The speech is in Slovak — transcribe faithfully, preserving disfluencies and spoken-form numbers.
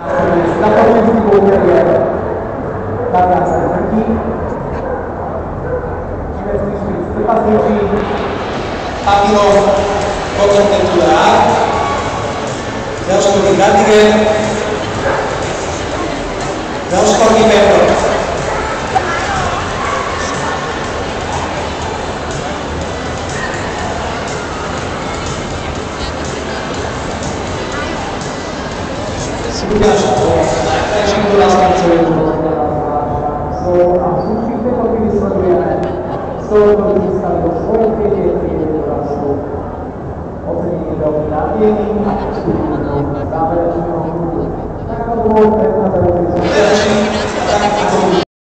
Na początku południe dawna serwerki. Wypadki papiro koncentratura. Ďalšie to Gadigen. Ďalšie to Gibero. Súťaž o najkrajších dorazných človekov. So, a v súčasných tejto chvíli sledujeme sto, ktorí získali do svojej triede triede dorazov. Ocenenie veľmi nádejný a